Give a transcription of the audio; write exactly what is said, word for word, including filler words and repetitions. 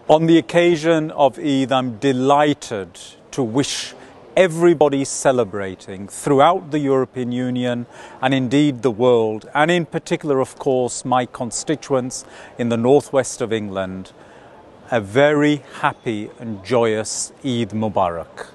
On the occasion of Eid, I'm delighted to wish everybody celebrating throughout the European Union and indeed the world, and in particular, of course, my constituents in the northwest of England, a very happy and joyous Eid Mubarak.